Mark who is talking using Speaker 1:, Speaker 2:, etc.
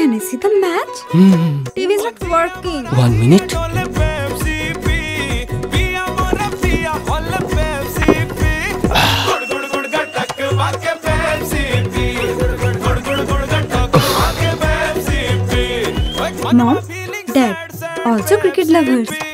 Speaker 1: Can I see the match? TV is not working.
Speaker 2: 1 minute.
Speaker 1: Mom, Dad, also cricket lovers.